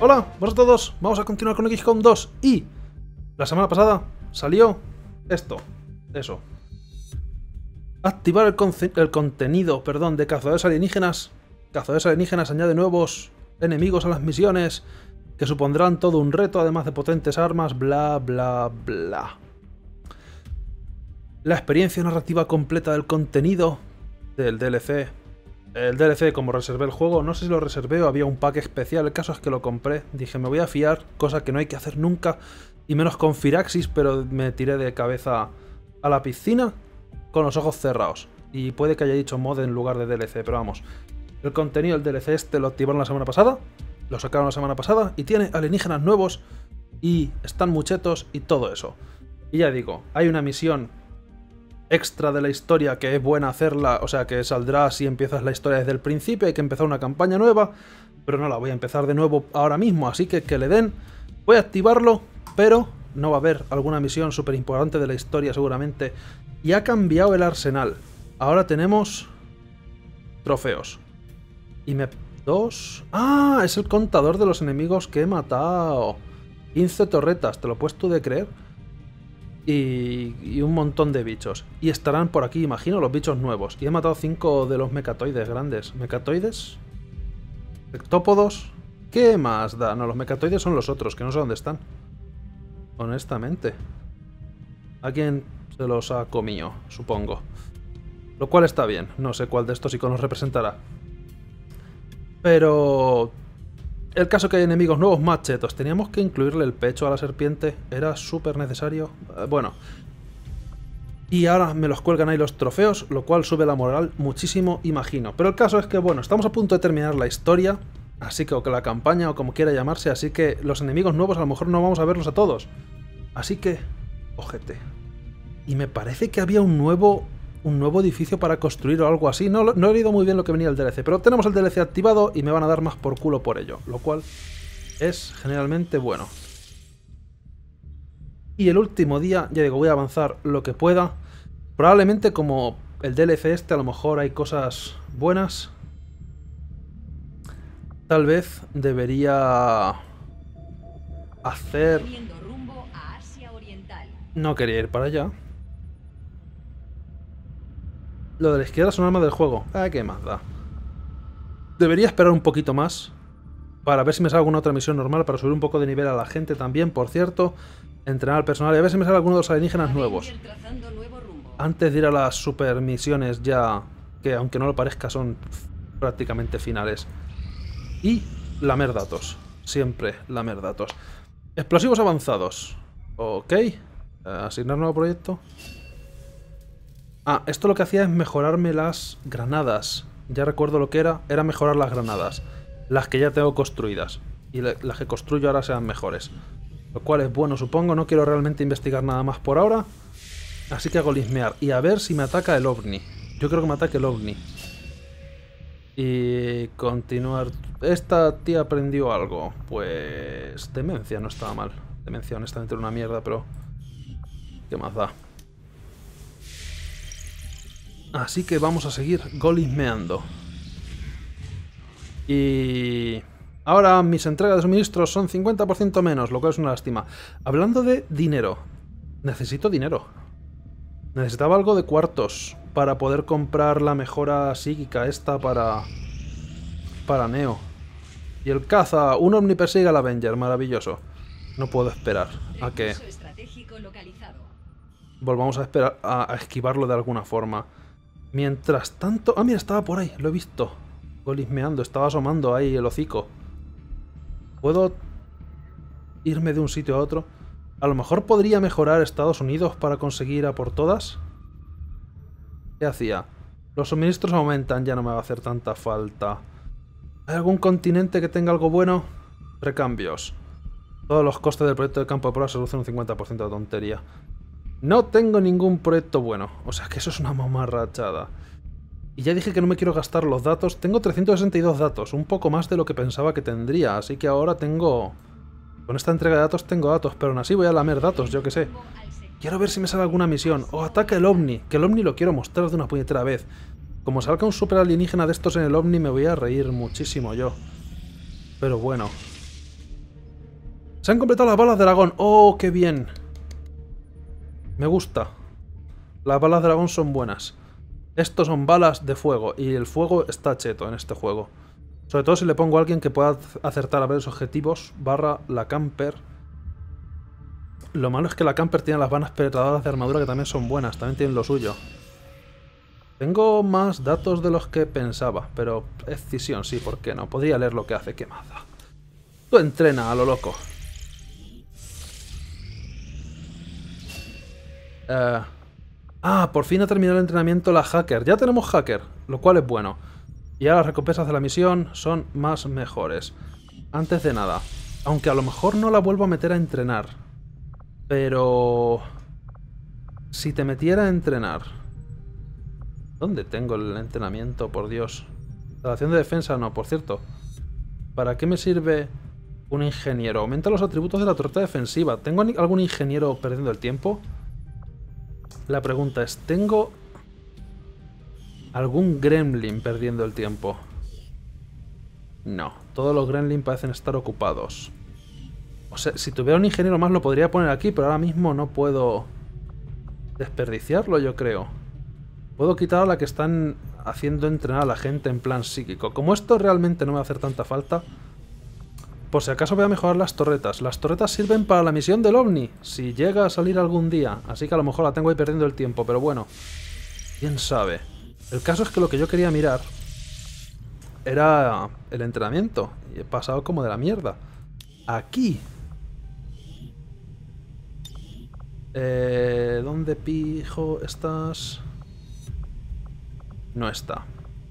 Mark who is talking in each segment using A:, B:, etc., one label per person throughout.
A: Hola, buenos a todos, vamos a continuar con XCOM 2 y la semana pasada salió eso. Activar el contenido, de cazadores alienígenas. Cazadores alienígenas añade nuevos enemigos a las misiones que supondrán todo un reto, además de potentes armas, bla bla bla. La experiencia narrativa completa del contenido del DLC. El DLC, como reservé el juego, no sé si lo reservé o había un pack especial, el caso es que lo compré. Dije, me voy a fiar, cosa que no hay que hacer nunca, y menos con Firaxis, pero me tiré de cabeza a la piscina con los ojos cerrados. Y puede que haya dicho mod en lugar de DLC, pero vamos. El contenido del DLC este lo activaron la semana pasada, lo sacaron la semana pasada, y tiene alienígenas nuevos, y están muchetos, y todo eso. Y ya digo, hay una misión extra de la historia que es buena hacerla, o sea que saldrá si empiezas la historia desde el principio, hay que empezar una campaña nueva, pero no la voy a empezar de nuevo ahora mismo, así que le den, voy a activarlo, pero no va a haber alguna misión súper importante de la historia seguramente, y ha cambiado el arsenal, ahora tenemos trofeos, y ¡ah! Es el contador de los enemigos que he matado, 15 torretas, ¿te lo puedes tú de creer? Y un montón de bichos. Y estarán por aquí, imagino, los bichos nuevos. Y he matado 5 de los mecatoides grandes. ¿Mecatoides? ¿Ectópodos? ¿Qué más da? No, los mecatoides son los otros, que no sé dónde están. Honestamente. Alguien se los ha comido, supongo. Lo cual está bien. No sé cuál de estos iconos representará. Pero el caso que hay enemigos nuevos más chetos. Teníamos que incluirle el pecho a la serpiente. Era súper necesario. Bueno. Y ahora me los cuelgan ahí los trofeos, lo cual sube la moral muchísimo, imagino. Pero el caso es que, bueno, estamos a punto de terminar la historia. Así que, o que la campaña, o como quiera llamarse. Así que los enemigos nuevos a lo mejor no vamos a verlos a todos. Así que, ojete. Y me parece que había un nuevo edificio para construir o algo así. No he leído muy bien lo que venía el DLC, pero tenemos el DLC activado y me van a dar más por culo por ello, lo cual es generalmente bueno. Y el último día, ya digo, voy a avanzar lo que pueda. Probablemente como el DLC este a lo mejor hay cosas buenas. Tal vez debería hacer... No quería ir para allá. Lo de la izquierda es un arma del juego. ¿Qué más da? Debería esperar un poquito más para ver si me sale alguna otra misión normal, para subir un poco de nivel a la gente también, por cierto. Entrenar al personal y a ver si me sale alguno de los alienígenas nuevos. Antes de ir a las super misiones ya, que aunque no lo parezca son prácticamente finales. Y lamer datos. Siempre lamer datos. Explosivos avanzados. Ok. Asignar nuevo proyecto. Esto lo que hacía es mejorarme las granadas. Ya recuerdo lo que era mejorar las granadas. Las que ya tengo construidas. Y las que construyo ahora sean mejores. Lo cual es bueno, supongo. No quiero realmente investigar nada más por ahora. Así que hago lismear. Y a ver si me ataca el ovni. Yo creo que me ataque el ovni. Y continuar. Esta tía aprendió algo. Pues... demencia no estaba mal. Demencia honestamente era una mierda, pero... ¿qué más da? Así que vamos a seguir golismeando. Y... ahora mis entregas de suministros son 50% menos, lo cual es una lástima. Hablando de dinero. Necesito dinero. Necesitaba algo de cuartos para poder comprar la mejora psíquica esta para Neo. Y el caza, un ovni persigue al Avenger, maravilloso. No puedo esperar a que... volvamos a esperar a esquivarlo de alguna forma. Mientras tanto... mira, estaba por ahí, lo he visto. Golismeando, estaba asomando ahí el hocico. ¿Puedo irme de un sitio a otro? A lo mejor podría mejorar Estados Unidos para conseguir a por todas. ¿Qué hacía? Los suministros aumentan, ya no me va a hacer tanta falta. ¿Hay algún continente que tenga algo bueno? Recambios. Todos los costes del proyecto de campo de prueba se reducen un 50% de tontería. No tengo ningún proyecto bueno. O sea que eso es una mamarrachada. Y ya dije que no me quiero gastar los datos. Tengo 362 datos. Un poco más de lo que pensaba que tendría. Así que ahora tengo... con esta entrega de datos tengo datos. Pero aún así voy a lamer datos, yo que sé. Quiero ver si me sale alguna misión. O ataca el ovni. Que el ovni lo quiero mostrar de una puñetera vez. Como salga un super alienígena de estos en el ovni me voy a reír muchísimo yo. Pero bueno. Se han completado las balas de dragón. ¡Oh, qué bien! Me gusta. Las balas de dragón son buenas. Estos son balas de fuego. Y el fuego está cheto en este juego. Sobre todo si le pongo a alguien que pueda acertar a varios objetivos. Barra la camper. Lo malo es que la camper tiene las vanas penetradoras de armadura que también son buenas. También tienen lo suyo. Tengo más datos de los que pensaba. Pero escisión, sí, ¿por qué no? Podría leer lo que hace. ¡Qué maza! Tú entrena a lo loco. Por fin ha terminado el entrenamiento la hacker. Ya tenemos hacker, lo cual es bueno. Y ahora las recompensas de la misión son más mejores. Antes de nada, aunque a lo mejor no la vuelvo a meter a entrenar. Pero... si te metiera a entrenar... ¿Dónde tengo el entrenamiento, por Dios? Instalación de defensa no, por cierto. ¿Para qué me sirve un ingeniero? Aumenta los atributos de la torreta defensiva. ¿Tengo algún ingeniero perdiendo el tiempo? La pregunta es, ¿tengo algún gremlin perdiendo el tiempo? No, todos los gremlins parecen estar ocupados. O sea, si tuviera un ingeniero más lo podría poner aquí, pero ahora mismo no puedo desperdiciarlo, yo creo. Puedo quitar a la que están haciendo entrenar a la gente en plan psíquico. Como esto realmente no me va a hacer tanta falta, por si acaso voy a mejorar las torretas. Las torretas sirven para la misión del OVNI, si llega a salir algún día. Así que a lo mejor la tengo ahí perdiendo el tiempo, pero bueno, quién sabe. El caso es que lo que yo quería mirar era el entrenamiento. Y he pasado como de la mierda. Aquí. ¿Dónde pijo estás? No está.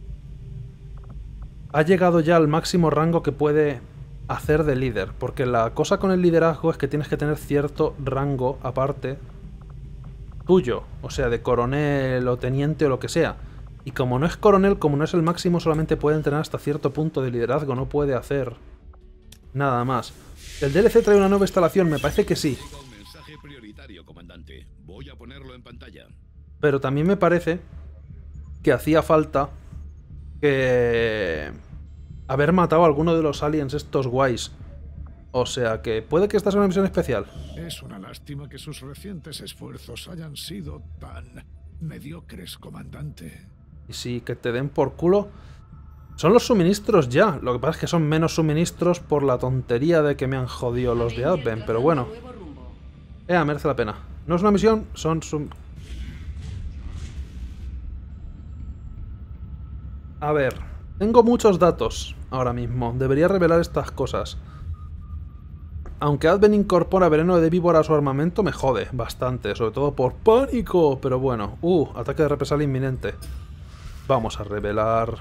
A: Ha llegado ya al máximo rango que puede hacer de líder, porque la cosa con el liderazgo es que tienes que tener cierto rango aparte tuyo, o sea, de coronel o teniente o lo que sea. Y como no es coronel, como no es el máximo, solamente puede entrenar hasta cierto punto de liderazgo, no puede hacer nada más. ¿El DLC trae una nueva instalación? Me parece que sí.
B: Mensaje prioritario, comandante. Voy a ponerlo en pantalla.
A: Pero también me parece que hacía falta que haber matado a alguno de los aliens estos guays. O sea que puede que esta sea una misión especial.
C: Es una lástima que sus recientes esfuerzos hayan sido tan mediocres, comandante.
A: Y sí, que te den por culo. Son los suministros ya. Lo que pasa es que son menos suministros por la tontería de que me han jodido los de Advent. Pero bueno. Merece la pena. No es una misión, son... A ver, tengo muchos datos ahora mismo. Debería revelar estas cosas. Aunque Advent incorpora veneno de víbora a su armamento, me jode bastante. Sobre todo por pánico. Pero bueno. Ataque de represalia inminente. Vamos a revelar...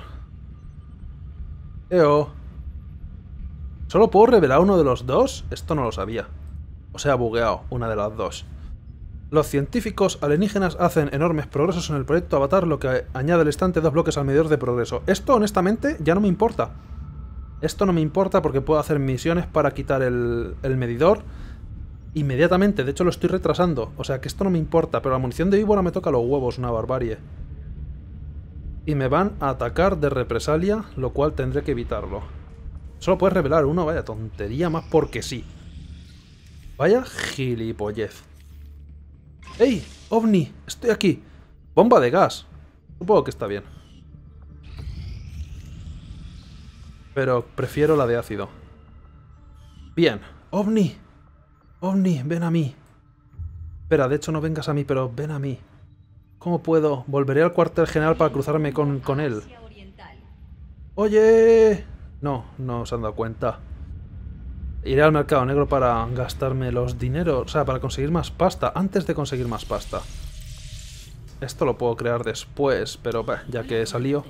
A: ¿Solo puedo revelar uno de los dos? Esto no lo sabía. O sea, bugueado una de las dos. Los científicos alienígenas hacen enormes progresos en el proyecto Avatar, lo que añade al instante 2 bloques al medidor de progreso. Esto, honestamente, ya no me importa. Esto no me importa porque puedo hacer misiones para quitar el medidor inmediatamente. De hecho, lo estoy retrasando. O sea que esto no me importa, pero la munición de víbora me toca los huevos, una barbarie. Y me van a atacar de represalia, lo cual tendré que evitarlo. Solo puedes revelar uno, vaya tontería más porque sí. Vaya gilipollez. ¡Ey! ¡OVNI! ¡Estoy aquí! ¡Bomba de gas! Supongo que está bien. Pero prefiero la de ácido. Bien. ¡OVNI! ¡OVNI! ¡Ven a mí! Espera, de hecho no vengas a mí, pero ven a mí. ¿Cómo puedo? Volveré al cuartel general para cruzarme con él. ¡Oye! No, no se han dado cuenta. Iré al mercado negro para gastarme los dineros, o sea, para conseguir más pasta, antes de conseguir más pasta. Esto lo puedo crear después, pero ya que salió.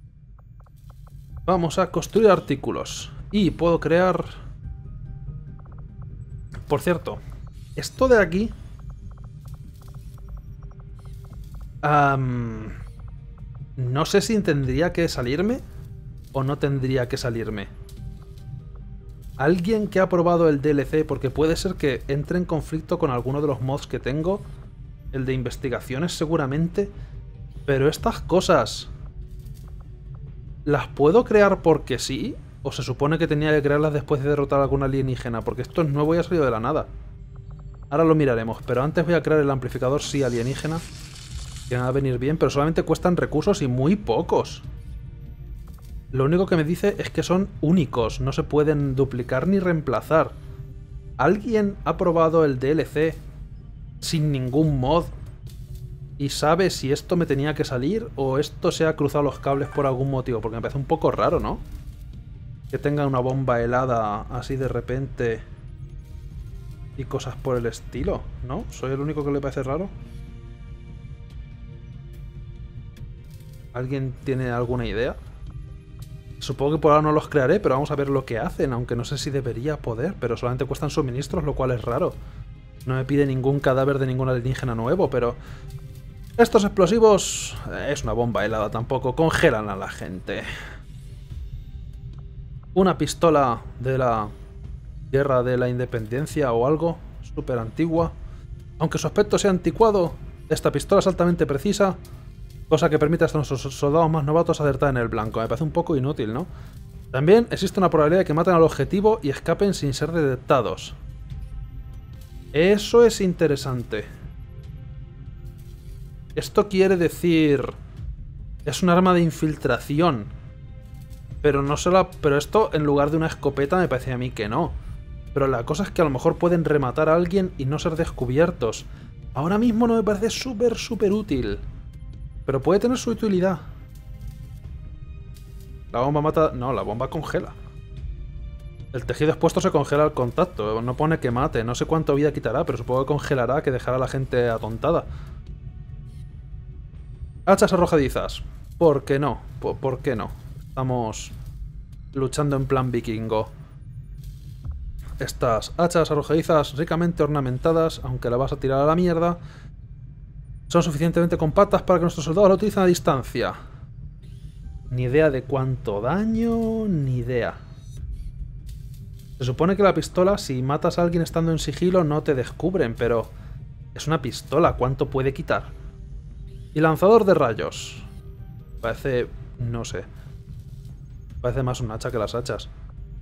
A: Vamos a construir artículos. Y puedo crear... Por cierto, esto de aquí... no sé si tendría que salirme o no tendría que salirme. Alguien que ha probado el DLC, porque puede ser que entre en conflicto con alguno de los mods que tengo. El de investigaciones seguramente. Pero estas cosas... ¿las puedo crear porque sí? ¿O se supone que tenía que crearlas después de derrotar a algún alienígena? Porque esto es nuevo y ha salido de la nada. Ahora lo miraremos, pero antes voy a crear el amplificador sí alienígena. Que van a venir bien, pero solamente cuestan recursos y muy pocos. Lo único que me dice es que son únicos, no se pueden duplicar ni reemplazar. ¿Alguien ha probado el DLC sin ningún mod y sabe si esto me tenía que salir o esto se ha cruzado los cables por algún motivo? Porque me parece un poco raro, ¿no? Que tenga una bomba helada así de repente y cosas por el estilo, ¿no? ¿Soy el único que le parece raro? ¿Alguien tiene alguna idea? Supongo que por ahora no los crearé, pero vamos a ver lo que hacen, aunque no sé si debería poder, pero solamente cuestan suministros, lo cual es raro. No me pide ningún cadáver de ningún alienígena nuevo, pero... estos explosivos... es una bomba helada tampoco, congelan a la gente. Una pistola de la Guerra de la Independencia o algo, súper antigua. Aunque su aspecto sea anticuado, esta pistola es altamente precisa, cosa que permite a nuestros soldados más novatos acertar en el blanco. Me parece un poco inútil, ¿no? También existe una probabilidad de que maten al objetivo y escapen sin ser detectados. Eso es interesante. Esto quiere decir... es un arma de infiltración. Pero no solo... pero esto en lugar de una escopeta me parece a mí que no. Pero la cosa es que a lo mejor pueden rematar a alguien y no ser descubiertos. Ahora mismo no me parece súper útil. Pero puede tener su utilidad. La bomba mata... no, la bomba congela. El tejido expuesto se congela al contacto. No pone que mate. No sé cuánta vida quitará, pero supongo que congelará, que dejará a la gente atontada. Hachas arrojadizas. ¿Por qué no? ¿Por qué no? Estamos luchando en plan vikingo. Estas hachas arrojadizas ricamente ornamentadas, aunque la vas a tirar a la mierda, son suficientemente compactas para que nuestros soldados la utilicen a distancia. Ni idea de cuánto daño, ni idea. Se supone que la pistola, si matas a alguien estando en sigilo, no te descubren, pero es una pistola, ¿cuánto puede quitar? Y lanzador de rayos. Parece... no sé. Parece más un hacha que las hachas.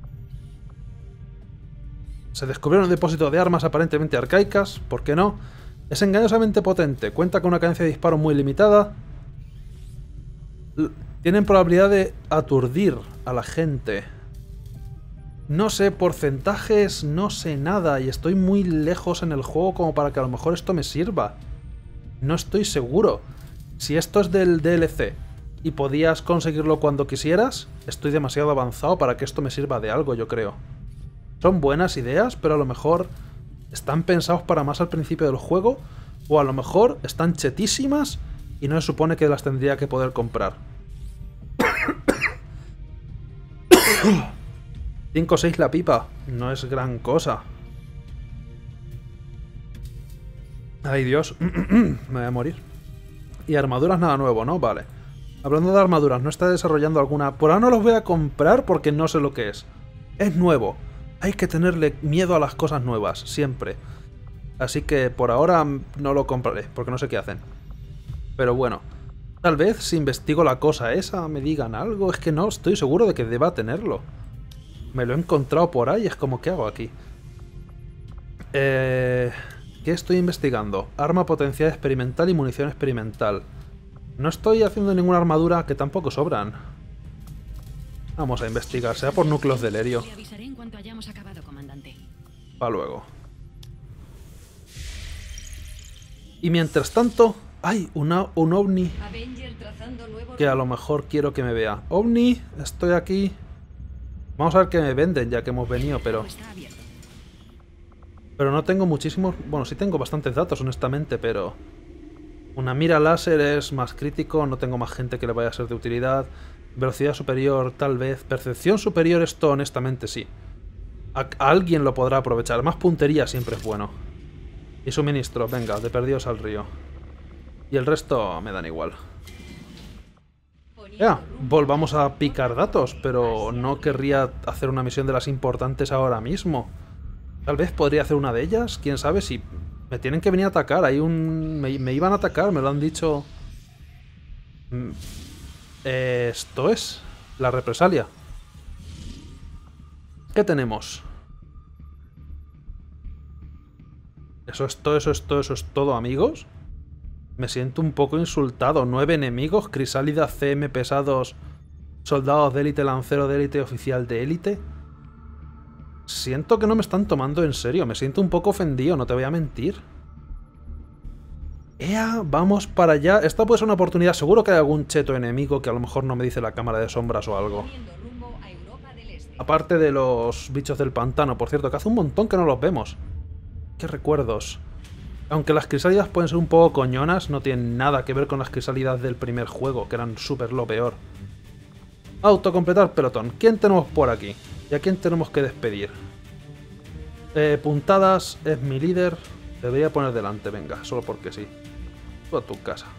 A: Se descubrió un depósito de armas aparentemente arcaicas, ¿por qué no? Es engañosamente potente, cuenta con una cadencia de disparo muy limitada. Tienen probabilidad de aturdir a la gente. No sé porcentajes, no sé nada, y estoy muy lejos en el juego como para que a lo mejor esto me sirva. No estoy seguro. Si esto es del DLC y podías conseguirlo cuando quisieras, estoy demasiado avanzado para que esto me sirva de algo, yo creo. Son buenas ideas, pero a lo mejor están pensados para más al principio del juego, o a lo mejor están chetísimas y no se supone que las tendría que poder comprar. 5 o 6 la pipa, no es gran cosa. Ay Dios, me voy a morir. Y armaduras nada nuevo, ¿no? Vale. Hablando de armaduras, ¿no está desarrollando alguna? Por ahora no los voy a comprar porque no sé lo que es. Es nuevo. Hay que tenerle miedo a las cosas nuevas, siempre. Así que por ahora no lo compraré, porque no sé qué hacen. Pero bueno, tal vez si investigo la cosa esa me digan algo. Es que no estoy seguro de que deba tenerlo. Me lo he encontrado por ahí, es como, ¿qué hago aquí? ¿Qué estoy investigando? Arma potencial experimental y munición experimental. No estoy haciendo ninguna armadura, que tampoco sobran. Vamos a investigar, sea por núcleos del helio.
D: Le avisaré en cuanto hayamos acabado, comandante.
A: Pa' luego. Y mientras tanto, hay un ovni
D: Avenger trazando nuevo...
A: que a lo mejor quiero que me vea. Ovni, estoy aquí. Vamos a ver qué me venden ya que hemos venido, pero...
D: Está abierto.
A: Pero no tengo muchísimos... Bueno, sí tengo bastantes datos, honestamente, pero... Una mira láser es más crítico, no tengo más gente que le vaya a ser de utilidad. Velocidad superior, tal vez. Percepción superior, esto honestamente sí. Alguien lo podrá aprovechar. Más puntería siempre es bueno. Y suministro, venga, de perdidos al río. Y el resto me dan igual. Ya, volvamos a picar datos, pero no querría hacer una misión de las importantes ahora mismo. Tal vez podría hacer una de ellas, quién sabe si... Me tienen que venir a atacar, hay un... Me iban a atacar, me lo han dicho... Esto es... La represalia. ¿Qué tenemos? Eso es todo, eso es todo, eso es todo, amigos. Me siento un poco insultado. 9 enemigos, crisálida, CM pesados, soldados de élite, lancero de élite, oficial de élite. Siento que no me están tomando en serio. Me siento un poco ofendido, no te voy a mentir. ¡Ea! Vamos para allá. Esta puede ser una oportunidad. Seguro que hay algún cheto enemigo que a lo mejor no me dice la cámara de sombras o algo. Aparte de los bichos del pantano, por cierto, que hace un montón que no los vemos. ¡Qué recuerdos! Aunque las crisálidas pueden ser un poco coñonas, no tienen nada que ver con las crisálidas del primer juego, que eran súper lo peor. Autocompletar pelotón. ¿Quién tenemos por aquí? ¿Y a quién tenemos que despedir? Puntadas es mi líder. Debería poner delante, venga, solo porque sí. Tú a tu casa.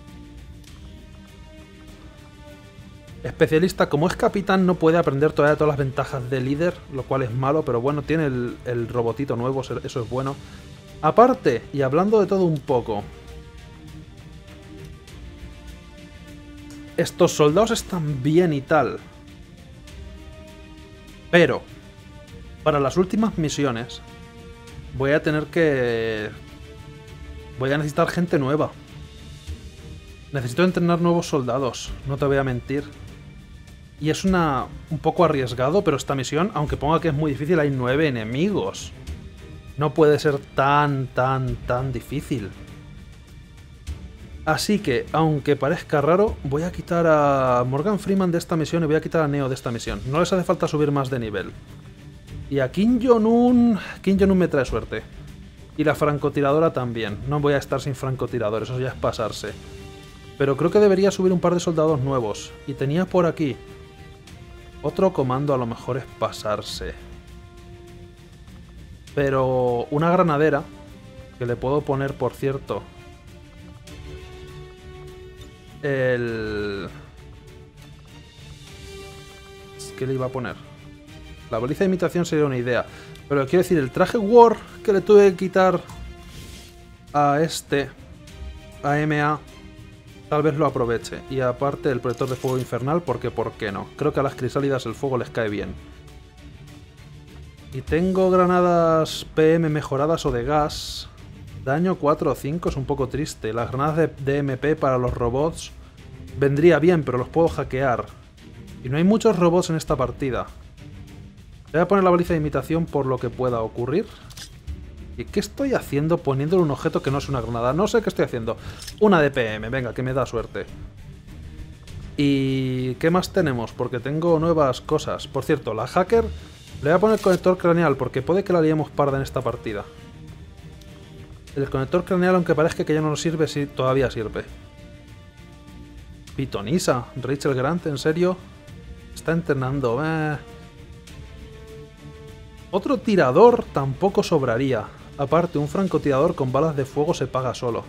A: Especialista, como es capitán, no puede aprender todavía todas las ventajas de líder, lo cual es malo, pero bueno, tiene el robotito nuevo, eso es bueno. Aparte, y hablando de todo un poco, estos soldados están bien y tal, pero para las últimas misiones voy a necesitar gente nueva. Necesito entrenar nuevos soldados, no te voy a mentir. Y es un poco arriesgado, pero esta misión, aunque ponga que es muy difícil, hay 9 enemigos. No puede ser tan difícil. Así que, aunque parezca raro, voy a quitar a Morgan Freeman de esta misión y voy a quitar a Neo de esta misión. No les hace falta subir más de nivel. Y a Kim Jong-un me trae suerte. Y la francotiradora también. No voy a estar sin francotirador, eso ya es pasarse. Pero creo que debería subir un par de soldados nuevos. Y tenía por aquí otro comando, a lo mejor es pasarse. Pero una granadera, que le puedo poner, por cierto, ¿qué le iba a poner? La baliza de imitación sería una idea. Pero quiero decir, el traje War que le tuve que quitar a MA, tal vez lo aproveche. Y aparte el proyector de fuego infernal, porque ¿por qué no? Creo que a las crisálidas el fuego les cae bien. Y tengo granadas PM mejoradas o de gas. Daño 4 o 5 es un poco triste. Las granadas de MP para los robots vendría bien, pero los puedo hackear. Y no hay muchos robots en esta partida. Voy a poner la baliza de imitación por lo que pueda ocurrir. ¿Y qué estoy haciendo poniéndole un objeto que no es una granada? No sé qué estoy haciendo. Una de PM, venga, que me da suerte. ¿Y qué más tenemos? Porque tengo nuevas cosas. Por cierto, la hacker le voy a poner conector craneal porque puede que la liemos parda en esta partida. El conector craneal, aunque parezca que ya no nos sirve, sí, todavía sirve. Pitonisa, Rachel Grant, ¿en serio? Está entrenando. Otro tirador tampoco sobraría. Aparte, un francotirador con balas de fuego se paga solo.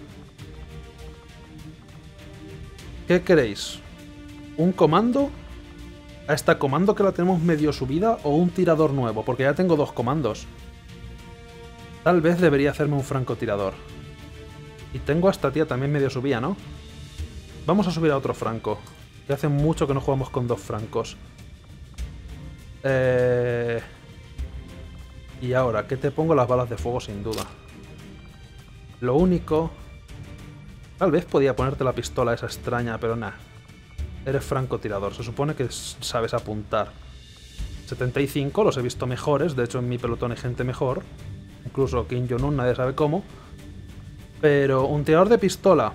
A: ¿Qué queréis? ¿Un comando? ¿A esta comando que la tenemos medio subida? ¿O un tirador nuevo? Porque ya tengo 2 comandos. Tal vez debería hacerme un francotirador. Y tengo a esta tía también medio subida, ¿no? Vamos a subir a otro franco. Que hace mucho que no jugamos con 2 francos. Y ahora, ¿qué te pongo? Las balas de fuego, sin duda. Lo único... Tal vez podía ponerte la pistola esa extraña, pero nada. Eres francotirador, se supone que sabes apuntar. 75, los he visto mejores, de hecho en mi pelotón hay gente mejor. Incluso Kim Jong-un, nadie sabe cómo. Pero un tirador de pistola...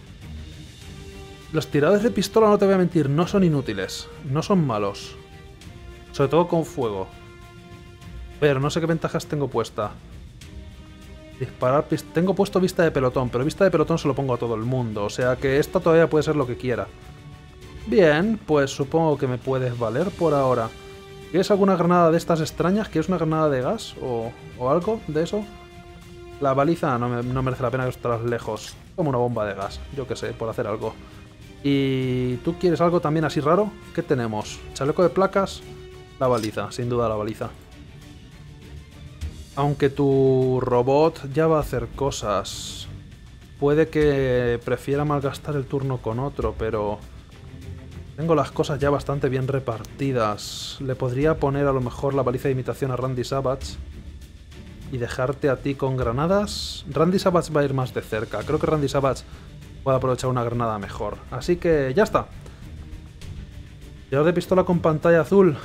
A: Los tiradores de pistola, no te voy a mentir, no son inútiles. No son malos. Sobre todo con fuego. Pero no sé qué ventajas tengo puesta. Disparar... Tengo puesto vista de pelotón, pero vista de pelotón se lo pongo a todo el mundo. O sea que esta todavía puede ser lo que quiera. Bien, pues supongo que me puedes valer por ahora. ¿Quieres alguna granada de estas extrañas? ¿Quieres una granada de gas? ¿O algo de eso? La baliza no merece la pena estar lejos. Como una bomba de gas, yo qué sé, por hacer algo. ¿Y tú quieres algo también así raro? ¿Qué tenemos? ¿Chaleco de placas? La baliza, sin duda la baliza. Aunque tu robot ya va a hacer cosas. Puede que prefiera malgastar el turno con otro, pero... Tengo las cosas ya bastante bien repartidas. Le podría poner a lo mejor la baliza de imitación a Randy Savage y dejarte a ti con granadas. Randy Savage va a ir más de cerca. Creo que Randy Savage puede aprovechar una granada mejor. Así que ya está. Tirador de pistola con pantalla azul.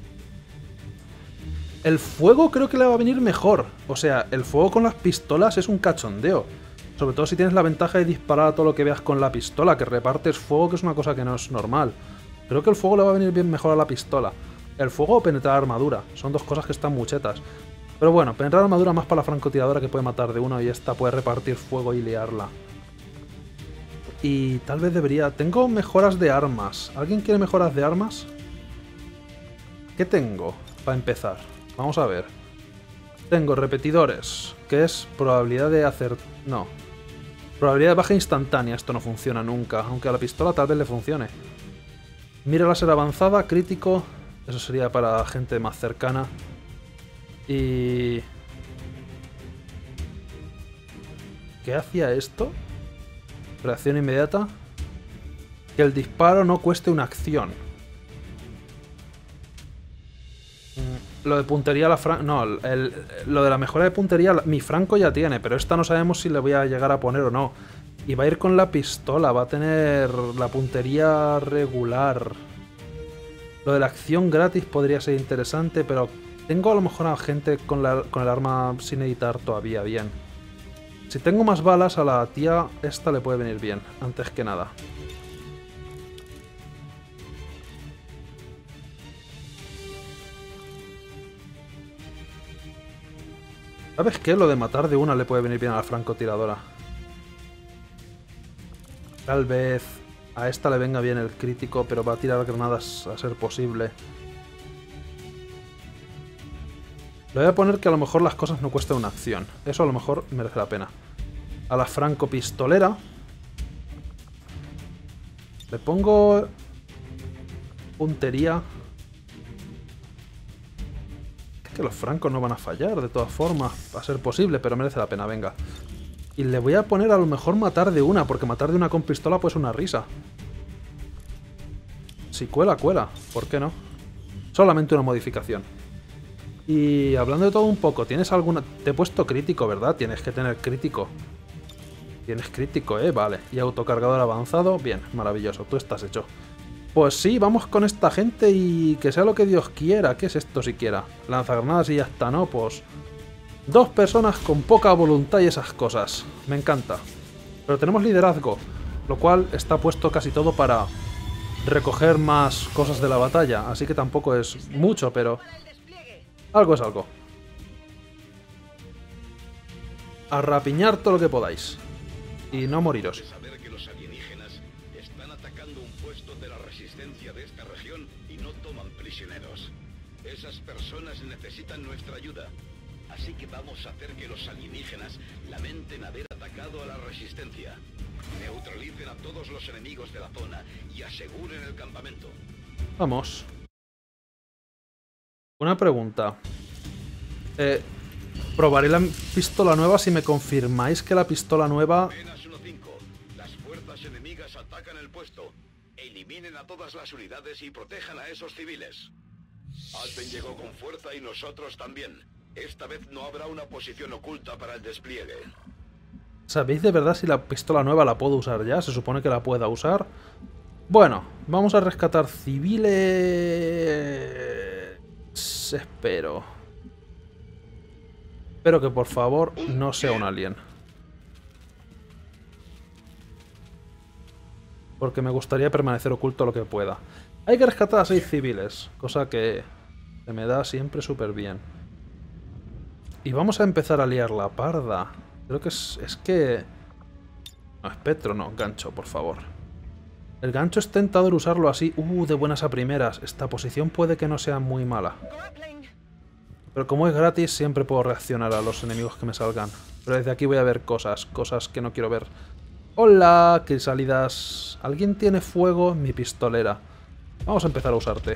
A: El fuego creo que le va a venir mejor. O sea, el fuego con las pistolas es un cachondeo. Sobre todo si tienes la ventaja de disparar a todo lo que veas con la pistola, que repartes fuego, que es una cosa que no es normal. Creo que el fuego le va a venir bien mejor a la pistola. El fuego o penetrar armadura. Son dos cosas que están muy chetas. Pero bueno, penetrar armadura más para la francotiradora que puede matar de uno y esta puede repartir fuego y liarla. Y tal vez debería... Tengo mejoras de armas. ¿Alguien quiere mejoras de armas? ¿Qué tengo para empezar? Vamos a ver. Tengo repetidores, que es probabilidad de hacer... No. Probabilidad de baja instantánea. Esto no funciona nunca, aunque a la pistola tal vez le funcione. Mira láser avanzada, crítico. Eso sería para gente más cercana. Y... ¿qué hacía esto? Reacción inmediata. Que el disparo no cueste una acción. Lo de puntería la franco... No, lo de la mejora de puntería mi franco ya tiene, pero esta no sabemos si le voy a llegar a poner o no. Y va a ir con la pistola, va a tener la puntería regular. Lo de la acción gratis podría ser interesante, pero tengo a lo mejor a gente con el arma sin editar todavía bien. Si tengo más balas, a la tía esta le puede venir bien, antes que nada. ¿Sabes qué? Lo de matar de una le puede venir bien a la francotiradora. Tal vez a esta le venga bien el crítico, pero va a tirar granadas a ser posible. Le voy a poner que a lo mejor las cosas no cuestan una acción. Eso a lo mejor merece la pena. A la francopistolera le pongo puntería. Es que los francos no van a fallar, de todas formas. Va a ser posible, pero merece la pena, venga. Y le voy a poner a lo mejor matar de una, porque matar de una con pistola pues una risa. Si cuela, cuela. ¿Por qué no? Solamente una modificación. Y hablando de todo un poco, ¿tienes alguna...? Te he puesto crítico, ¿verdad? Tienes que tener crítico. Tienes crítico, vale. Y autocargador avanzado, bien, maravilloso, tú estás hecho. Pues sí, vamos con esta gente y que sea lo que Dios quiera. ¿Qué es esto siquiera? Lanzagranadas y ya está, ¿no? Pues... dos personas con poca voluntad y esas cosas. Me encanta. Pero tenemos liderazgo, lo cual está puesto casi todo para recoger más cosas de la batalla. Así que tampoco es mucho, pero... algo es algo. A rapiñar todo lo que podáis. Y no moriros.
B: Saber que los alienígenas están atacando un puesto de la resistencia de esta región y no toman prisioneros. Esas personas necesitan nuestra ayuda. Así que vamos a hacer que los alienígenas lamenten haber atacado a la resistencia. Neutralicen a todos los enemigos de la zona y aseguren el campamento.
A: Vamos. Una pregunta. Probaré la pistola nueva si me confirmáis que la pistola nueva...
B: Apenas 1-5. Las fuerzas enemigas atacan el puesto. Eliminen a todas las unidades y protejan a esos civiles. Alpen llegó con fuerza y nosotros también. Esta vez no habrá una posición oculta para el despliegue.
A: ¿Sabéis de verdad si la pistola nueva la puedo usar ya? Se supone que la pueda usar. Bueno, vamos a rescatar civiles... Espero que por favor no sea un alien. Porque me gustaría permanecer oculto lo que pueda. Hay que rescatar a 6 civiles, cosa que se me da siempre súper bien. Y vamos a empezar a liar la parda. Creo que es que... no, espectro no, gancho, por favor. El gancho es tentador usarlo así. De buenas a primeras. Esta posición puede que no sea muy mala. Pero como es gratis, siempre puedo reaccionar a los enemigos que me salgan. Pero desde aquí voy a ver cosas que no quiero ver. ¡Hola! ¿Qué salidas? ¿Alguien tiene fuego? Mi pistolera. Vamos a empezar a usarte.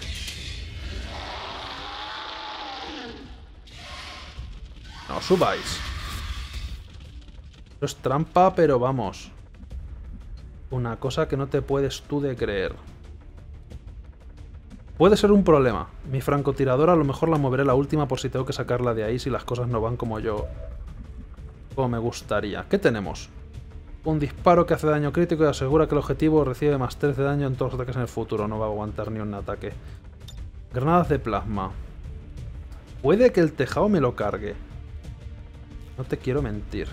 A: No subáis. Esto es trampa, pero vamos. Una cosa que no te puedes tú de creer. Puede ser un problema. Mi francotiradora a lo mejor la moveré la última por si tengo que sacarla de ahí si las cosas no van como me gustaría. ¿Qué tenemos? Un disparo que hace daño crítico y asegura que el objetivo recibe más 3 de daño en todos los ataques en el futuro. No va a aguantar ni un ataque. Granadas de plasma. Puede que el tejado me lo cargue. No te quiero mentir.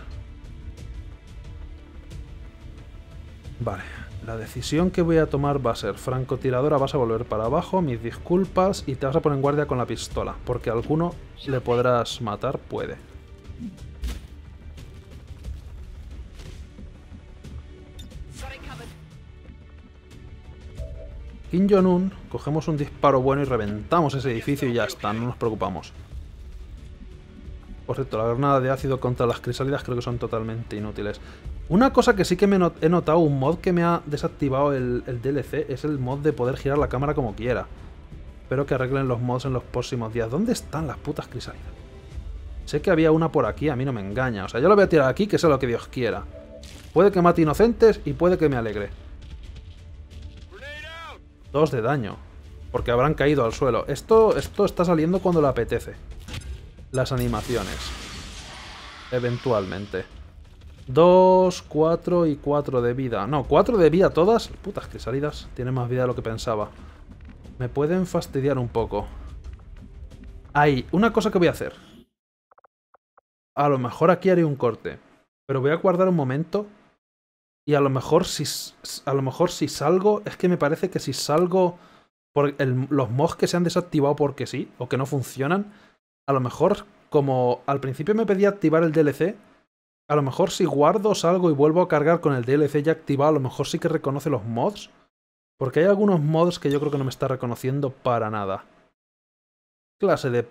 A: Vale. La decisión que voy a tomar va a ser: francotiradora, vas a volver para abajo, mis disculpas, y te vas a poner en guardia con la pistola, porque a alguno le podrás matar, puede. Kim Jong-un, cogemos un disparo bueno y reventamos ese edificio y ya está, no nos preocupamos. Por cierto, la granada de ácido contra las crisálidas creo que son totalmente inútiles. Una cosa que sí que he notado, un mod que me ha desactivado el DLC, es el mod de poder girar la cámara como quiera. Espero que arreglen los mods en los próximos días. ¿Dónde están las putas crisálidas? Sé que había una por aquí, a mí no me engaña. O sea, yo lo voy a tirar aquí, que sea lo que Dios quiera. Puede que mate inocentes y puede que me alegre. 2 de daño. Porque habrán caído al suelo. Esto está saliendo cuando le apetece. Las animaciones. Eventualmente. 2, 4 y 4 de vida. No, 4 de vida todas. Putas crisalidas. Tienen más vida de lo que pensaba. Me pueden fastidiar un poco. Hay una cosa que voy a hacer. A lo mejor aquí haré un corte. Pero voy a guardar un momento. Y a lo mejor si salgo... Es que me parece que si salgo por los mods que se han desactivado porque sí, o que no funcionan, a lo mejor, como al principio me pedía activar el DLC, a lo mejor si guardo, salgo y vuelvo a cargar con el DLC ya activado, a lo mejor sí que reconoce los mods. Porque hay algunos mods que yo creo que no me está reconociendo para nada. Clase de...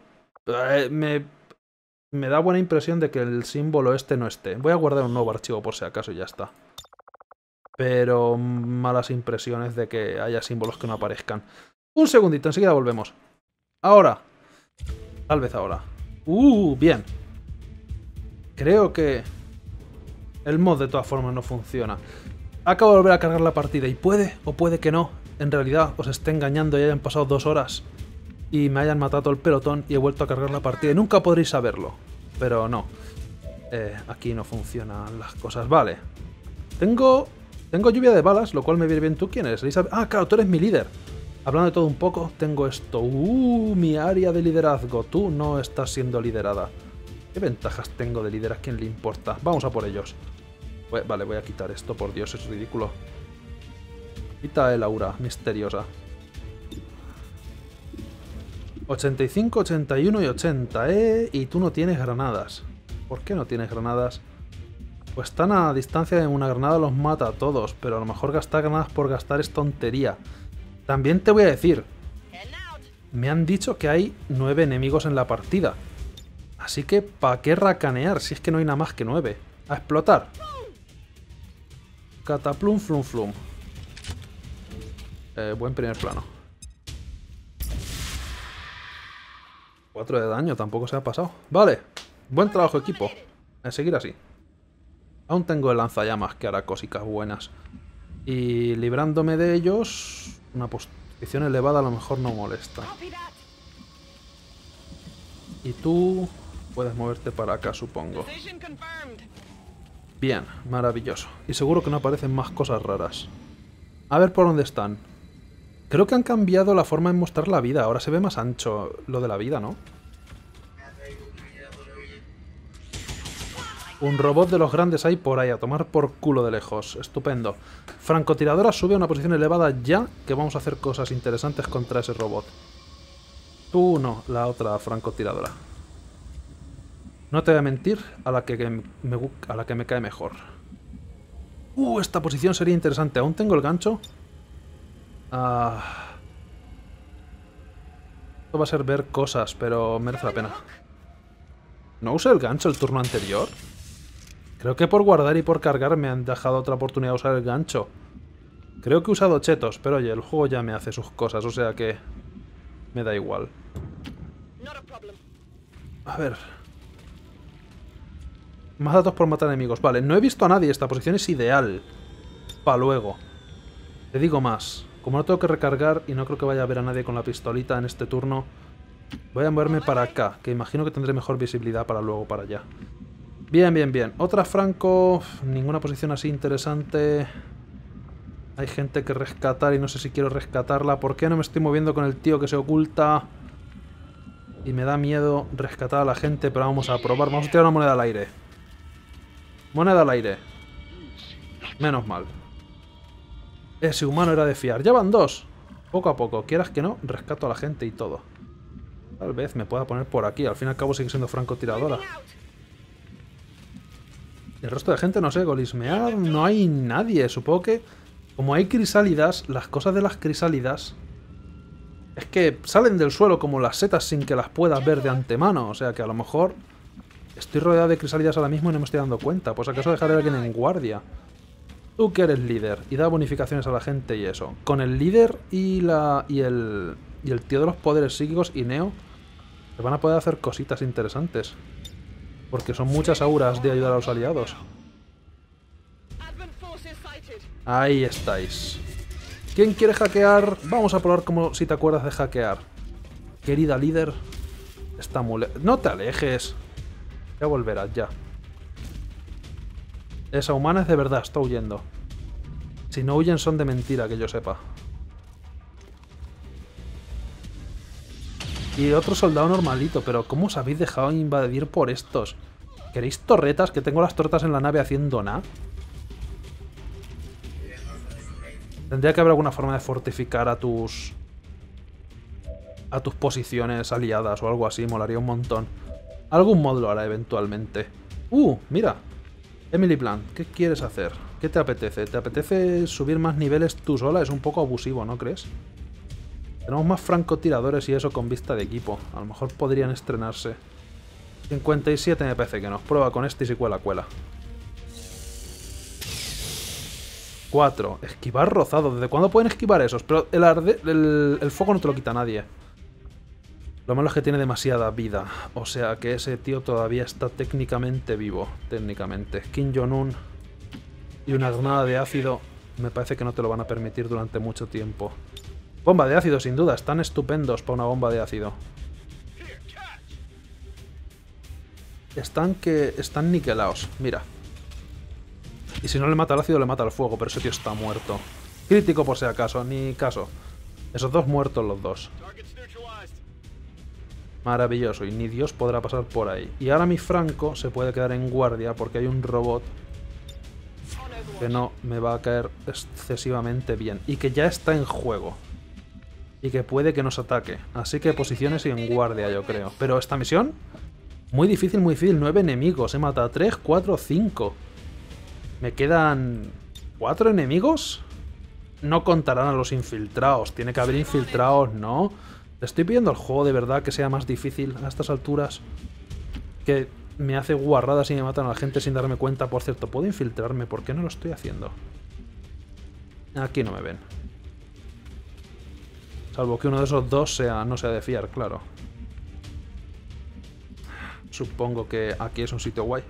A: Me da buena impresión de que el símbolo este no esté. Voy a guardar un nuevo archivo por si acaso y ya está. Pero malas impresiones de que haya símbolos que no aparezcan. Un segundito, enseguida volvemos. Ahora. Tal vez ahora. Bien. Creo que el mod de todas formas no funciona. Acabo de volver a cargar la partida y puede o puede que no. En realidad os esté engañando y hayan pasado 2 horas. Y me hayan matado todo el pelotón y he vuelto a cargar la partida. Y nunca podréis saberlo. Pero no. Aquí no funcionan las cosas. Vale. Tengo lluvia de balas, lo cual me viene bien. ¿Tú quién eres? Elizabeth. Ah, claro, tú eres mi líder. Hablando de todo un poco, tengo esto. Mi área de liderazgo. Tú no estás siendo liderada. ¿Qué ventajas tengo de líder? ¿A quién le importa? Vamos a por ellos. Vale, voy a quitar esto, por Dios, es ridículo. Quita el aura misteriosa. 85, 81 y 80, y tú no tienes granadas. ¿Por qué no tienes granadas? Pues están a distancia de una granada los mata a todos, pero a lo mejor gastar granadas por gastar es tontería. También te voy a decir, me han dicho que hay 9 enemigos en la partida. Así que, ¿para qué racanear si es que no hay nada más que 9? ¡A explotar! Cataplum flum flum. Buen primer plano. 4 de daño, tampoco se ha pasado. Vale, buen trabajo equipo. A seguir así. Aún tengo el lanzallamas que hará cositas buenas. Y librándome de ellos, una posición elevada a lo mejor no molesta. Y tú puedes moverte para acá, supongo. Bien, maravilloso. Y seguro que no aparecen más cosas raras. A ver por dónde están. Creo que han cambiado la forma de mostrar la vida. Ahora se ve más ancho lo de la vida, ¿no? Un robot de los grandes hay por ahí, a tomar por culo de lejos. Estupendo. Francotiradora sube a una posición elevada ya, que vamos a hacer cosas interesantes contra ese robot. Tú no, la otra francotiradora. No te voy a mentir, a la que me cae mejor. Esta posición sería interesante. ¿Aún tengo el gancho? Esto va a ser ver cosas, pero merece la pena. ¿No usé el gancho el turno anterior? Creo que por guardar y por cargar me han dejado otra oportunidad de usar el gancho. Creo que he usado chetos, pero oye, el juego ya me hace sus cosas, o sea que me da igual. A ver. Más datos por matar enemigos. Vale, no he visto a nadie. Esta posición es ideal. Pa' luego. Te digo más. Como no tengo que recargar y no creo que vaya a ver a nadie con la pistolita en este turno, voy a moverme para acá, que imagino que tendré mejor visibilidad para luego para allá. Bien, bien, bien. Otra Franco, ninguna posición así interesante. Hay gente que rescatar y no sé si quiero rescatarla. ¿Por qué no me estoy moviendo con el tío que se oculta? Y me da miedo rescatar a la gente, pero vamos a probar. Vamos a tirar una moneda al aire. Moneda al aire. Menos mal. Ese humano era de fiar. Ya van 2. Poco a poco. Quieras que no, rescato a la gente y todo. Tal vez me pueda poner por aquí. Al fin y al cabo sigue siendo francotiradora. El resto de gente, no sé, golismear. No hay nadie. Supongo que, como hay crisálidas, las cosas de las crisálidas es que salen del suelo como las setas sin que las puedas ver de antemano. O sea que a lo mejor estoy rodeado de crisálidas ahora mismo y no me estoy dando cuenta. Pues acaso dejaré a alguien en guardia. Tú que eres líder y da bonificaciones a la gente y eso. Con el líder y el tío de los poderes psíquicos y Neo se van a poder hacer cositas interesantes. Porque son muchas auras de ayudar a los aliados. Ahí estáis. ¿Quién quiere hackear? Vamos a probar como si te acuerdas de hackear. Querida líder. Está muy no te alejes. Ya volverás, ya. Esa humana es de verdad, está huyendo. Si no huyen son de mentira, que yo sepa. Y otro soldado normalito, pero ¿cómo os habéis dejado invadir por estos? ¿Queréis torretas? Que tengo las torretas en la nave haciendo nada. Tendría que haber alguna forma de fortificar a tus posiciones aliadas o algo así, molaría un montón. Algún mod lo hará eventualmente. Mira. Emily Blunt, ¿qué quieres hacer? ¿Qué te apetece? ¿Te apetece subir más niveles tú sola? Es un poco abusivo, ¿no crees? Tenemos más francotiradores y eso con vista de equipo. A lo mejor podrían estrenarse. 57 me parece que nos prueba con este y si cuela, cuela. 4. Esquivar rozado. ¿Desde cuándo pueden esquivar esos? Pero el fuego no te lo quita nadie. Lo malo es que tiene demasiada vida. O sea que ese tío todavía está técnicamente vivo. Técnicamente. Kim Jong-un y una granada de ácido me parece que no te lo van a permitir durante mucho tiempo. Bomba de ácido, sin duda. Están estupendos para una bomba de ácido. Están niquelados. Mira. Y si no le mata el ácido, le mata el fuego. Pero ese tío está muerto. Crítico por si acaso. Ni caso. Esos dos muertos los dos. Maravilloso. Y ni Dios podrá pasar por ahí. Y ahora mi Franco se puede quedar en guardia porque hay un robot que no me va a caer excesivamente bien. Y que ya está en juego. Y que puede que nos ataque. Así que posiciones y en guardia, yo creo. Pero esta misión, muy difícil, muy difícil. 9 enemigos. He matado 3, 4, 5. Me quedan 4 enemigos. No contarán a los infiltrados. Tiene que haber infiltrados, ¿no? Le estoy pidiendo al juego de verdad que sea más difícil a estas alturas. Que me hace guarradas y me matan a la gente sin darme cuenta. Por cierto, ¿puedo infiltrarme? ¿Por qué no lo estoy haciendo? Aquí no me ven. Salvo que uno de esos dos no sea de fiar, claro. Supongo que aquí es un sitio guay.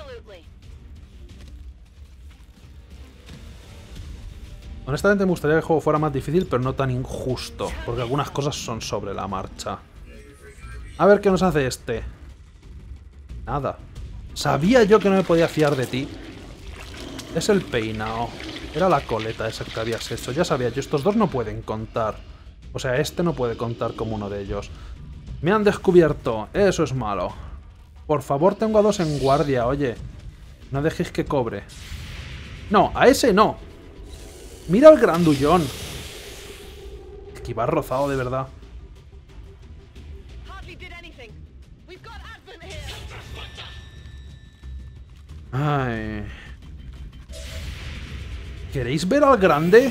A: Honestamente me gustaría que el juego fuera más difícil, pero no tan injusto. Porque algunas cosas son sobre la marcha. A ver qué nos hace este. Nada. Sabía yo que no me podía fiar de ti. Es el peinado. Era la coleta esa que habías hecho. Ya sabía yo, estos dos no pueden contar. O sea, este no puede contar como uno de ellos. Me han descubierto. Eso es malo. Por favor, tengo a 2 en guardia, oye. No dejéis que cobre. No, a ese no. Mira el grandullón. Esquivar rozado, de verdad. Ay. ¿Queréis ver al grande?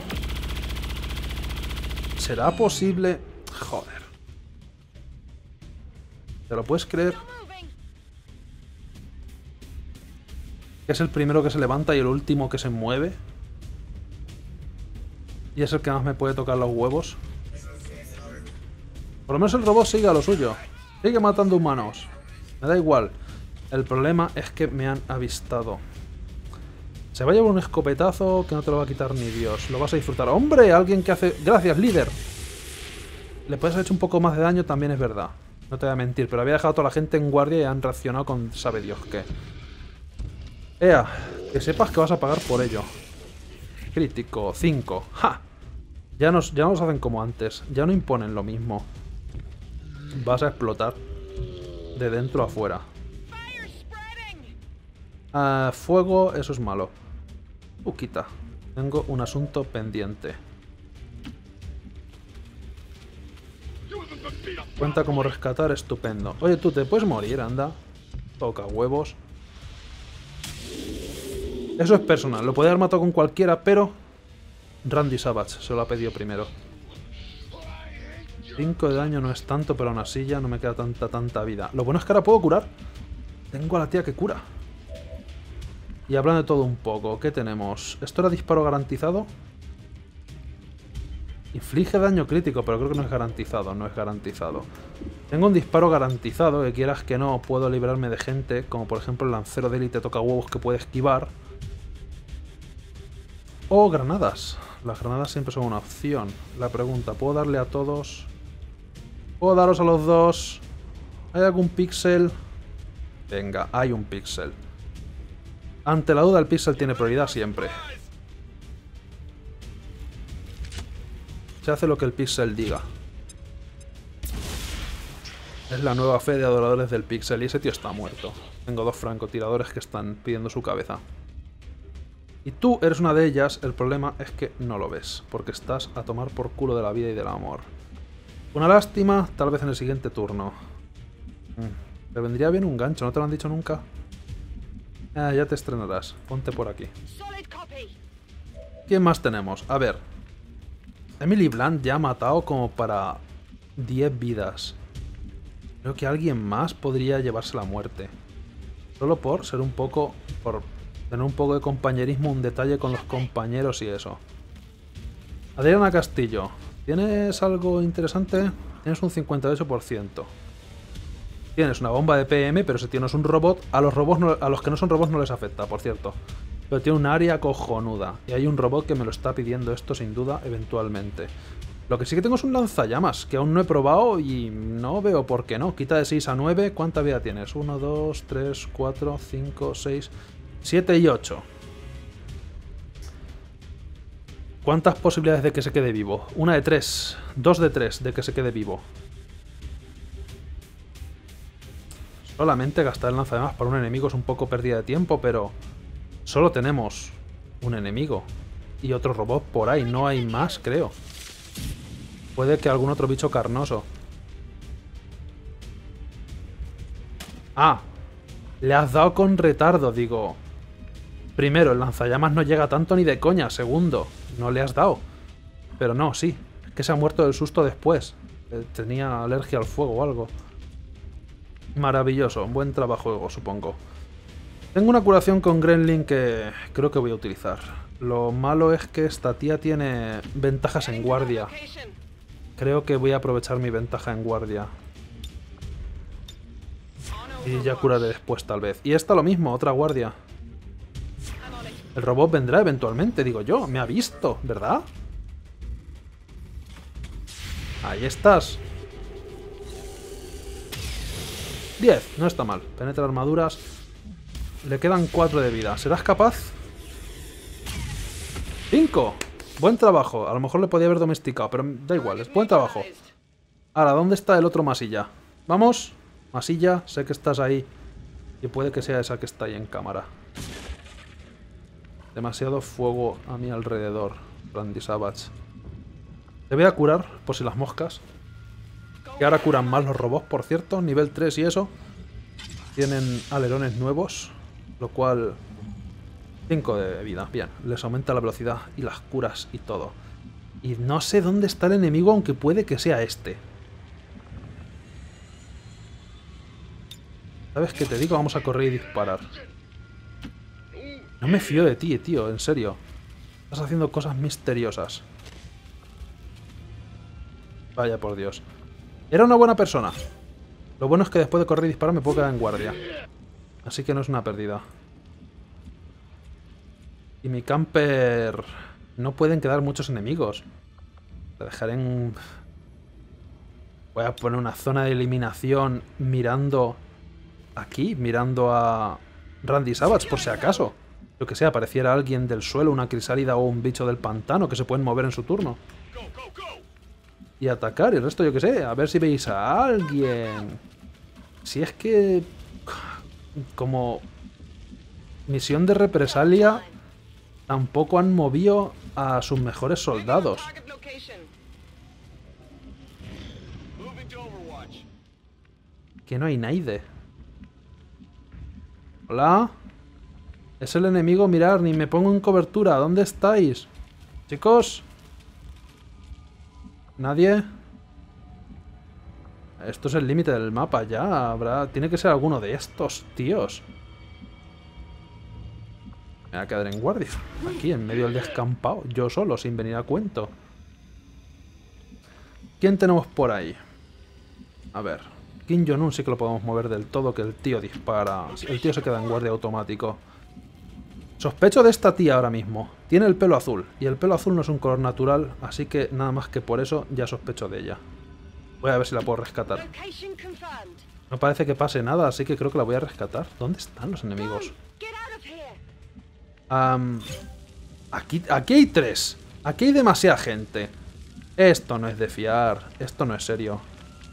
A: ¿Será posible? Joder. ¿Te lo puedes creer? Que es el primero que se levanta y el último que se mueve. Y es el que más me puede tocar los huevos. Por lo menos el robot sigue a lo suyo. Sigue matando humanos. Me da igual. El problema es que me han avistado. Se va a llevar un escopetazo que no te lo va a quitar ni Dios. Lo vas a disfrutar. ¡Hombre! Alguien que hace... ¡Gracias, líder! Le puedes haber hecho un poco más de daño, también es verdad. No te voy a mentir, pero había dejado a toda la gente en guardia y han reaccionado con sabe Dios qué. Ea, que sepas que vas a pagar por ello. Crítico, 5. ¡Ja! Ya nos hacen como antes. Ya no imponen lo mismo. Vas a explotar. De dentro a afuera. Fuego, eso es malo. Quita. Tengo un asunto pendiente. Cuenta como rescatar, estupendo. Oye, tú te puedes morir, anda. Toca huevos. Eso es personal. Lo puede haber matado con cualquiera, pero... Randy Savage se lo ha pedido primero. 5 de daño no es tanto, pero aún así ya no me queda tanta vida. Lo bueno es que ahora puedo curar. Tengo a la tía que cura. Y hablando de todo un poco, ¿qué tenemos? ¿Esto era disparo garantizado? Inflige daño crítico, pero creo que no es garantizado, no es garantizado. Tengo un disparo garantizado, que quieras que no, puedo librarme de gente, como por ejemplo el lancero de élite toca huevos que puede esquivar. O granadas. Las granadas siempre son una opción. La pregunta, ¿puedo darle a todos? ¿Puedo daros a los dos? ¿Hay algún píxel? Venga, hay un píxel. Ante la duda el píxel tiene prioridad siempre. Se hace lo que el píxel diga. Es la nueva fe de adoradores del píxel y ese tío está muerto. Tengo 2 francotiradores que están pidiendo su cabeza. Y tú eres una de ellas, el problema es que no lo ves, porque estás a tomar por culo de la vida y del amor. Una lástima, tal vez en el siguiente turno. Te vendría bien un gancho, ¿no te lo han dicho nunca? Ya te estrenarás, ponte por aquí. ¿Quién más tenemos? A ver. Emily Blunt ya ha matado como para 10 vidas. Creo que alguien más podría llevarse la muerte. Solo por ser un poco... por tener un poco de compañerismo, un detalle con los compañeros y eso. Adriana Castillo. ¿Tienes algo interesante? Tienes un 58%. Tienes una bomba de PM, pero si tienes un robot, a los que no son robots no les afecta, por cierto. Pero tiene un área cojonuda. Y hay un robot que me lo está pidiendo esto sin duda, eventualmente. Lo que sí que tengo es un lanzallamas, que aún no he probado y no veo por qué no. Quita de 6 a 9, ¿cuánta vida tienes? 1, 2, 3, 4, 5, 6, 7 y 8. ¿Cuántas posibilidades de que se quede vivo? 1 de 3, 2 de 3 de que se quede vivo. Solamente gastar el lanzallamas para un enemigo es un poco pérdida de tiempo, pero solo tenemos un enemigo y otro robot por ahí, no hay más, creo. Puede que algún otro bicho carnoso. Ah, le has dado con retardo, digo. Primero, el lanzallamas no llega tanto ni de coña. Segundo, no le has dado. Pero no, sí, es que se ha muerto del susto después. Tenía alergia al fuego o algo. Maravilloso, buen trabajo, supongo. Tengo una curación con Gremlin que creo que voy a utilizar. Lo malo es que esta tía tiene ventajas en guardia. Creo que voy a aprovechar mi ventaja en guardia. Y ya curaré después, tal vez. Y esta lo mismo, otra guardia. El robot vendrá eventualmente, digo yo. Me ha visto, ¿verdad? Ahí estás. 10, no está mal. Penetra armaduras. Le quedan 4 de vida. ¿Serás capaz? 5. Buen trabajo. A lo mejor le podía haber domesticado, pero da igual. Es buen trabajo. Ahora, ¿dónde está el otro masilla? ¿Vamos? Masilla, sé que estás ahí. Y puede que sea esa que está ahí en cámara. Demasiado fuego a mi alrededor, Randy Savage. Te voy a curar, por si las moscas. Que ahora curan más los robots, por cierto. Nivel 3 y eso. Tienen alerones nuevos. Lo cual... 5 de vida. Bien, les aumenta la velocidad y las curas y todo. Y no sé dónde está el enemigo, aunque puede que sea este. ¿Sabes qué te digo? Vamos a correr y disparar. No me fío de ti, tío, en serio. Estás haciendo cosas misteriosas. Vaya por Dios. Era una buena persona. Lo bueno es que después de correr y disparar me puedo quedar en guardia. Así que no es una pérdida. Y mi camper... No pueden quedar muchos enemigos. Lo dejaré en... Voy a poner una zona de eliminación mirando... Aquí, mirando a... Randy Savage, por si acaso. Lo que sea, apareciera alguien del suelo, una crisálida o un bicho del pantano que se pueden mover en su turno. Y atacar, y el resto yo que sé, a ver si veis a alguien. Si es que... Como... Misión de represalia, tampoco han movido a sus mejores soldados. Que no hay nadie. Hola. Es el enemigo, mirar, ni me pongo en cobertura. ¿Dónde estáis? Chicos. ¿Nadie? Esto es el límite del mapa ya. Tiene que ser alguno de estos tíos. Me voy a quedar en guardia. Aquí, en medio del descampado. Yo solo, sin venir a cuento. ¿Quién tenemos por ahí? A ver. Kim Jong-un sí que lo podemos mover del todo, que el tío dispara. El tío se queda en guardia automático. Sospecho de esta tía ahora mismo. Tiene el pelo azul. Y el pelo azul no es un color natural, así que nada más que por eso ya sospecho de ella. Voy a ver si la puedo rescatar. No parece que pase nada, así que creo que la voy a rescatar. ¿Dónde están los enemigos? Aquí hay 3. Aquí hay demasiada gente. Esto no es de fiar. Esto no es serio.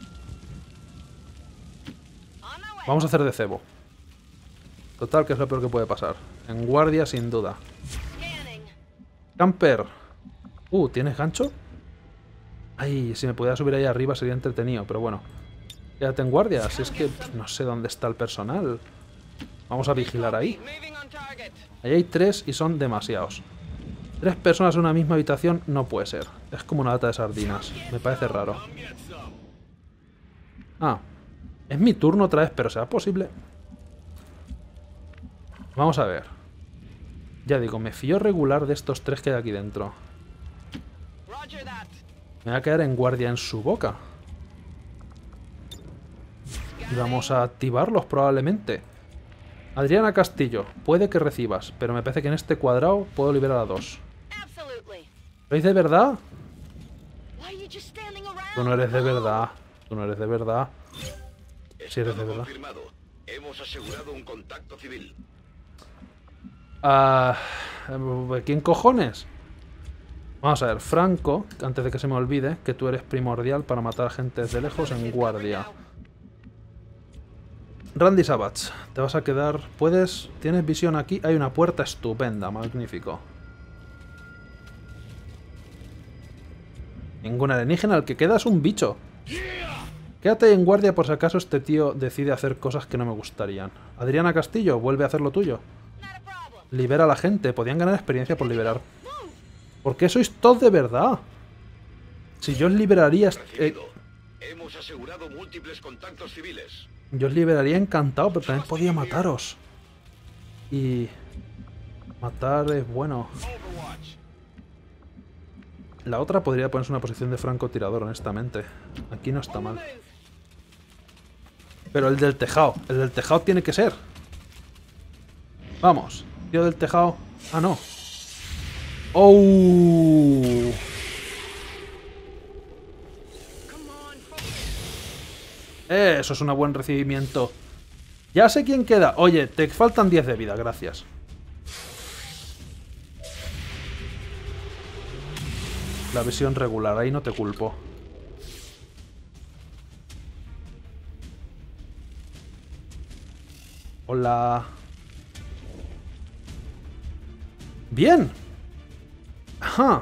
A: Vamos a hacer de cebo. Total, que es lo peor que puede pasar. En guardia, sin duda. Camper. ¿Tienes gancho? Ay, si me pudiera subir ahí arriba sería entretenido, pero bueno. Quédate en guardia, si es que no sé dónde está el personal. Vamos a vigilar ahí. Ahí hay 3 y son demasiados. 3 personas en una misma habitación no puede ser. Es como una lata de sardinas. Me parece raro. Ah. Es mi turno otra vez, pero ¿será posible? Vamos a ver. Ya digo, me fío regular de estos 3 que hay aquí dentro. Me voy a quedar en guardia en su boca. Y vamos a activarlos probablemente. Adriana Castillo, puede que recibas, pero me parece que en este cuadrado puedo liberar a 2. ¿Lo es de verdad? Tú no eres de verdad. Tú no eres de verdad. Si eres de verdad.
B: Hemos asegurado un contacto civil.
A: ¿Quién cojones? Vamos a ver, Franco, antes de que se me olvide, que tú eres primordial para matar gente desde lejos en guardia. Randy Savage, te vas a quedar... ¿Puedes? ¿Tienes visión aquí? Hay una puerta estupenda, magnífico. Ningún alienígena, el que queda es un bicho. Quédate en guardia por si acaso este tío decide hacer cosas que no me gustarían. Adriana Castillo, vuelve a hacer lo tuyo. Libera a la gente, podían ganar experiencia por liberar. ¿Por qué sois todos de verdad? Si yo os liberaría...
B: Hemos asegurado múltiples contactos civiles.
A: Yo os liberaría encantado, pero también podía mataros. Y... matar es bueno. La otra podría ponerse en una posición de francotirador, honestamente. Aquí no está mal. Pero el del tejado tiene que ser. Vamos. Tío del tejado. Ah, no. ¡Oh! Eso es un buen recibimiento. Ya sé quién queda. Oye, te faltan 10 de vida, gracias. La visión regular, ahí no te culpo. Hola. Bien. Ajá.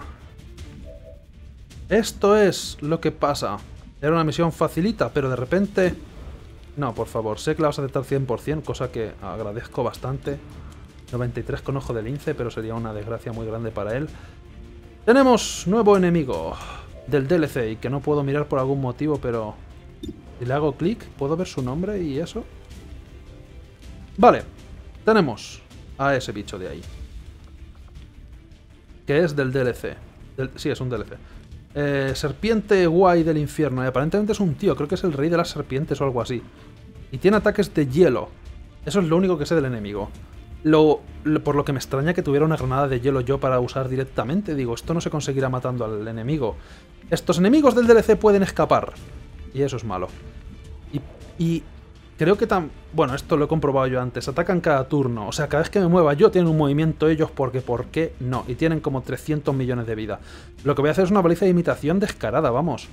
A: Esto es lo que pasa. Era una misión facilita, pero de repente... No, por favor, sé que la vas a aceptar 100%, cosa que agradezco bastante. 93 con ojo de lince, pero sería una desgracia muy grande para él. Tenemos nuevo enemigo del DLC y que no puedo mirar por algún motivo, pero... Si le hago clic, ¿puedo ver su nombre y eso? Vale, tenemos a ese bicho de ahí. Que es del DLC. Sí, es un DLC. Serpiente guay del infierno. Y aparentemente es un tío, creo que es el rey de las serpientes o algo así. Y tiene ataques de hielo. Eso es lo único que sé del enemigo. Lo por lo que me extraña que tuviera una granada de hielo yo para usar directamente. Digo, esto no se conseguirá matando al enemigo. Estos enemigos del DLC pueden escapar. Y eso es malo. Y creo que bueno, esto lo he comprobado yo antes. Atacan cada turno. O sea, cada vez que me mueva yo tienen un movimiento ellos porque ¿por qué no? Y tienen como 300 millones de vida. Lo que voy a hacer es una baliza de imitación descarada, vamos.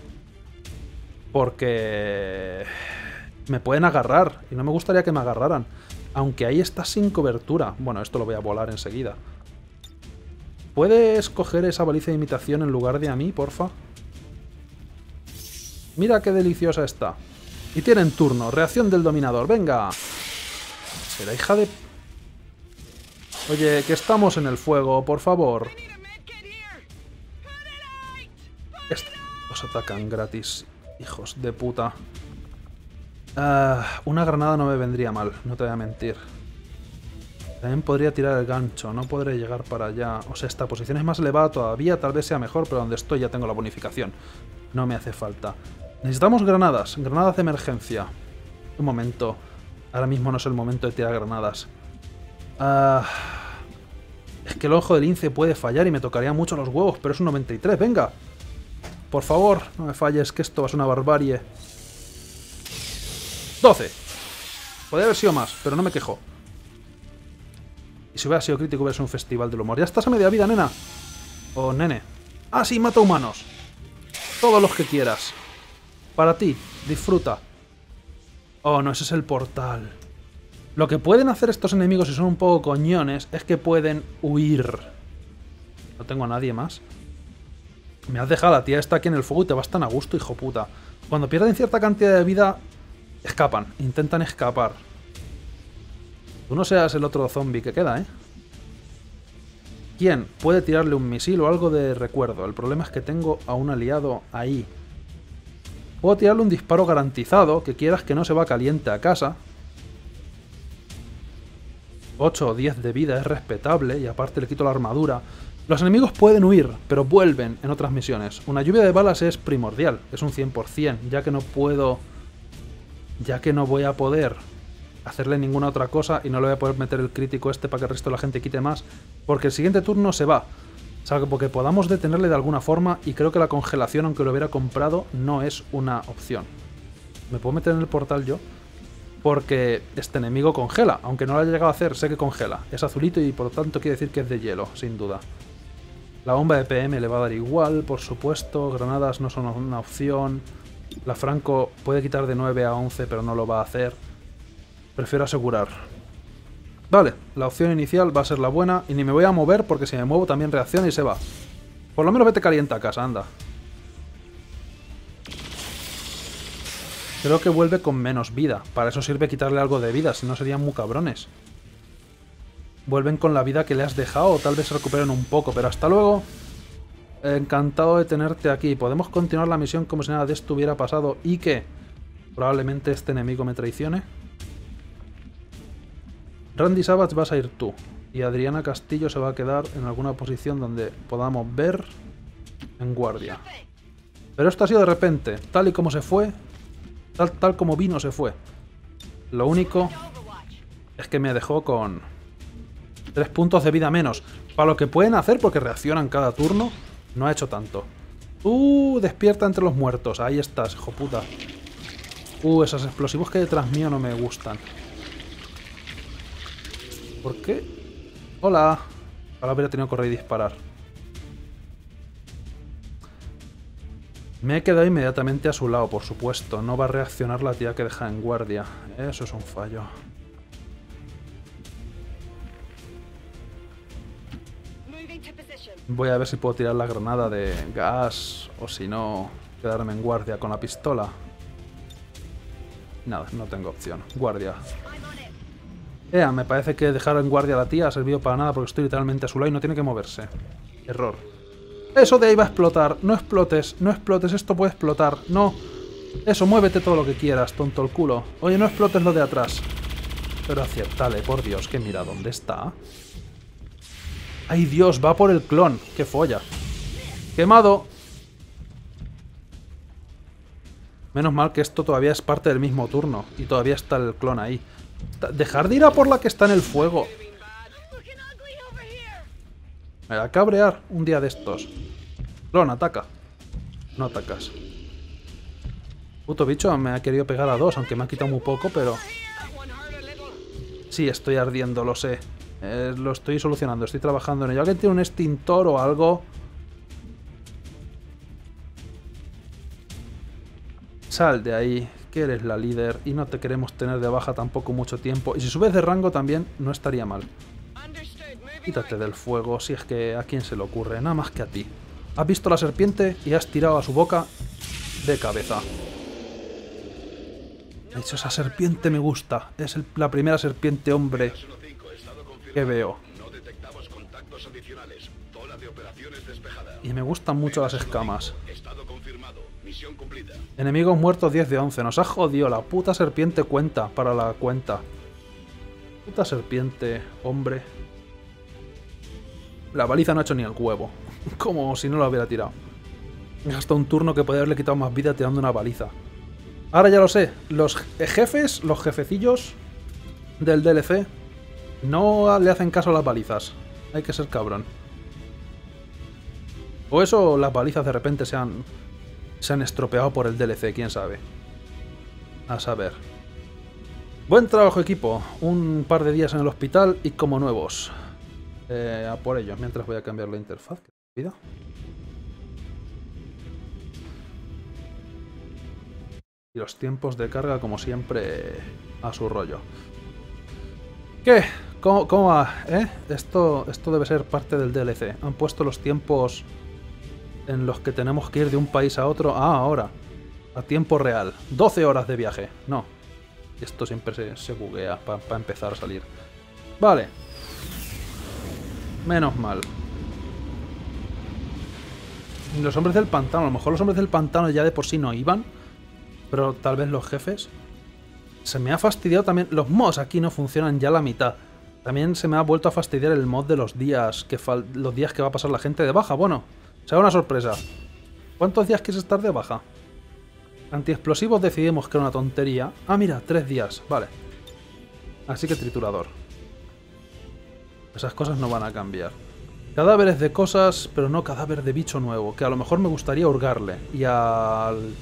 A: Porque me pueden agarrar. Y no me gustaría que me agarraran. Aunque ahí está sin cobertura. Bueno, esto lo voy a volar enseguida. ¿Puedes coger esa baliza de imitación en lugar de a mí, porfa? Mira qué deliciosa está. Y tienen turno. Reacción del dominador. ¡Venga! Será hija de... Oye, que estamos en el fuego, por favor. Os atacan gratis, hijos de puta. Una granada no me vendría mal, no te voy a mentir. También podría tirar el gancho, no podré llegar para allá. O sea, esta posición es más elevada todavía, tal vez sea mejor, pero donde estoy ya tengo la bonificación. No me hace falta. Necesitamos granadas, granadas de emergencia. Un momento. Ahora mismo no es el momento de tirar granadas. Es que el ojo del lince puede fallar y me tocaría mucho los huevos, pero es un 93, venga. Por favor, no me falles, que esto va a ser una barbarie. 12. Podría haber sido más, pero no me quejo. Y si hubiera sido crítico hubiera sido un festival del humor. Ya estás a media vida, nena. O nene. Ah, sí, mata humanos. Todos los que quieras. Para ti, disfruta. Oh, no, ese es el portal. Lo que pueden hacer estos enemigos, si son un poco coñones, es que pueden huir. No tengo a nadie más. Me has dejado la tía esta aquí en el fuego y te vas tan a gusto, hijo puta. Cuando pierden cierta cantidad de vida, escapan, intentan escapar. Tú no seas el otro zombie que queda, ¿eh? ¿Quién puede tirarle un misil o algo de recuerdo? El problema es que tengo a un aliado ahí. Puedo tirarle un disparo garantizado, que quieras que no se va caliente a casa. 8 o 10 de vida es respetable y aparte le quito la armadura. Los enemigos pueden huir, pero vuelven en otras misiones. Una lluvia de balas es primordial, es un 100%, ya que no puedo... Ya que no voy a poder hacerle ninguna otra cosa y no le voy a poder meter el crítico este para que el resto de la gente quite más, porque el siguiente turno se va. Salvo que podamos detenerle de alguna forma y creo que la congelación, aunque lo hubiera comprado, no es una opción. ¿Me puedo meter en el portal yo? Porque este enemigo congela, aunque no lo haya llegado a hacer, sé que congela. Es azulito y por lo tanto quiere decir que es de hielo, sin duda. La bomba de PM le va a dar igual, por supuesto. Granadas no son una opción. La Franco puede quitar de 9 a 11, pero no lo va a hacer. Prefiero asegurar. Vale, la opción inicial va a ser la buena y ni me voy a mover porque si me muevo también reacciona y se va. Por lo menos vete caliente a casa, anda. Creo que vuelve con menos vida. Para eso sirve quitarle algo de vida, si no serían muy cabrones. Vuelven con la vida que le has dejado o tal vez se recuperen un poco, pero hasta luego. Encantado de tenerte aquí. Podemos continuar la misión como si nada de esto hubiera pasado y que probablemente este enemigo me traicione. Randy Savage vas a ir tú y Adriana Castillo se va a quedar en alguna posición donde podamos ver en guardia. Pero esto ha sido de repente, tal y como se fue, tal como vino se fue. Lo único es que me dejó con 3 puntos de vida menos. Para lo que pueden hacer, porque reaccionan cada turno, no ha hecho tanto. Despierta entre los muertos. Ahí estás, hijo puta. Esos explosivos que hay detrás mío no me gustan. ¿Por qué? Hola. Ahora habría tenido que correr y disparar. Me he quedado inmediatamente a su lado, por supuesto. No va a reaccionar la tía que deja en guardia. Eso es un fallo. Voy a ver si puedo tirar la granada de gas o si no, quedarme en guardia con la pistola. Nada, no tengo opción. Guardia. Me parece que dejar en guardia a la tía ha servido para nada porque estoy literalmente a su lado y no tiene que moverse. Error. Eso de ahí va a explotar. No explotes, no explotes. Esto puede explotar. No. Eso, muévete todo lo que quieras, tonto el culo. Oye, no explotes lo de atrás. Pero aciertale, por Dios, que mira dónde está. ¡Ay, Dios! Va por el clon. ¡Qué folla! ¡Quemado! Menos mal que esto todavía es parte del mismo turno. Y todavía está el clon ahí. Dejar de ir a por la que está en el fuego. Me va a cabrear un día de estos. Clon, ataca. No atacas. Puto bicho me ha querido pegar a 2, aunque me ha quitado muy poco, pero... Sí, estoy ardiendo, lo sé. Lo estoy solucionando, estoy trabajando en ello. ¿Alguien tiene un extintor o algo? Sal de ahí, que eres la líder y no te queremos tener de baja tampoco mucho tiempo. Y si subes de rango también no estaría mal. Quítate del fuego, si es que a quién se le ocurre, nada más que a ti. Has visto la serpiente y has tirado a su boca de cabeza. De hecho, esa serpiente me gusta. Es la primera serpiente hombre que veo. Y me gustan mucho las escamas. Enemigos muertos 10 de 11. Nos ha jodido. La puta serpiente cuenta para la cuenta. Puta serpiente, hombre. La baliza no ha hecho ni el huevo. Como si no lo hubiera tirado. Me gastado un turno que podría haberle quitado más vida tirando una baliza. Ahora ya lo sé. Los jefes, los jefecillos del DLC no le hacen caso a las balizas. Hay que ser cabrón. O eso, las balizas de repente se han estropeado por el DLC, quién sabe. A saber. Buen trabajo, equipo. Un par de días en el hospital y como nuevos. A por ellos, mientras voy a cambiar la interfaz. ¿Qué vida? Y los tiempos de carga, como siempre, a su rollo. ¿Qué? ¿Cómo va? Esto debe ser parte del DLC. Han puesto los tiempos en los que tenemos que ir de un país a otro. Ah, ahora. A tiempo real. 12 horas de viaje. No. Esto siempre se buguea para empezar a salir. Vale. Menos mal. Los hombres del pantano. A lo mejor los hombres del pantano ya de por sí no iban. Pero tal vez los jefes. Se me ha fastidiado también. Los mods aquí no funcionan ya la mitad. También se me ha vuelto a fastidiar el mod de los días que va a pasar la gente de baja. Bueno, será una sorpresa. ¿Cuántos días quieres estar de baja? Antiexplosivos decidimos que era una tontería. Ah, mira, 3 días. Vale. Así que triturador. Esas cosas no van a cambiar. Cadáveres de cosas, pero no cadáver de bicho nuevo. Que a lo mejor me gustaría hurgarle. Y al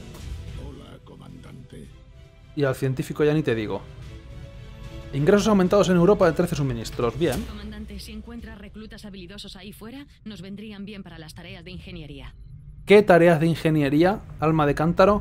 A: científico ya ni te digo. Ingresos aumentados en Europa de 13 suministros. Bien.
D: Comandante, si encuentra reclutas habilidosos ahí fuera, nos vendrían bien para las tareas de ingeniería.
A: ¿Qué tareas de ingeniería, alma de cántaro?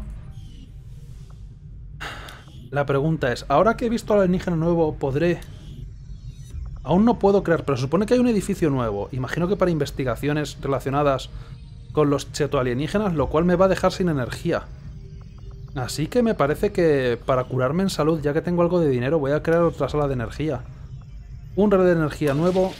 A: La pregunta es, ahora que he visto al alienígena nuevo, ¿podré...? Aún no puedo creer, pero se supone que hay un edificio nuevo. Imagino que para investigaciones relacionadas con los chetoalienígenas, lo cual me va a dejar sin energía. Así que me parece que para curarme en salud, ya que tengo algo de dinero, voy a crear otra sala de energía. Un relé de energía nuevo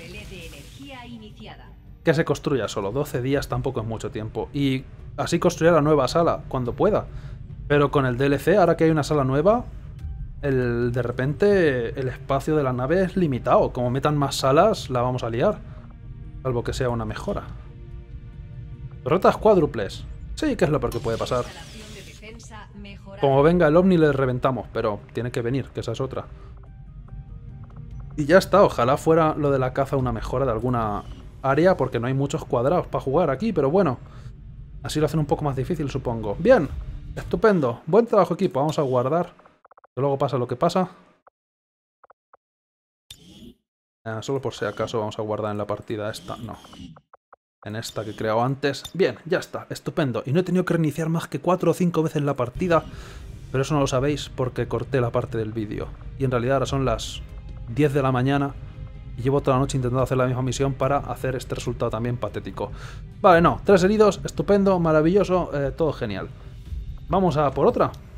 A: que se construya solo. 12 días tampoco es mucho tiempo. Y así construiré la nueva sala, cuando pueda. Pero con el DLC, ahora que hay una sala nueva, de repente el espacio de la nave es limitado. Como metan más salas, la vamos a liar. Salvo que sea una mejora. Torretas cuádruples. Sí, que es lo peor que puede pasar. Como venga el ovni le reventamos, pero tiene que venir, que esa es otra. Y ya está, ojalá fuera lo de la caza una mejora de alguna área, porque no hay muchos cuadrados para jugar aquí, pero bueno. Así lo hacen un poco más difícil, supongo. Bien, estupendo. Buen trabajo, equipo. Vamos a guardar. Que luego pasa lo que pasa. Solo por si acaso vamos a guardar en la partida esta. No. En esta que he creado antes. Bien, ya está, estupendo. Y no he tenido que reiniciar más que 4 o 5 veces la partida. Pero eso no lo sabéis porque corté la parte del vídeo. Y en realidad ahora son las 10 de la mañana. Y llevo toda la noche intentando hacer la misma misión para hacer este resultado también patético. Vale, no, 3 heridos, estupendo, maravilloso, todo genial. Vamos a por otra.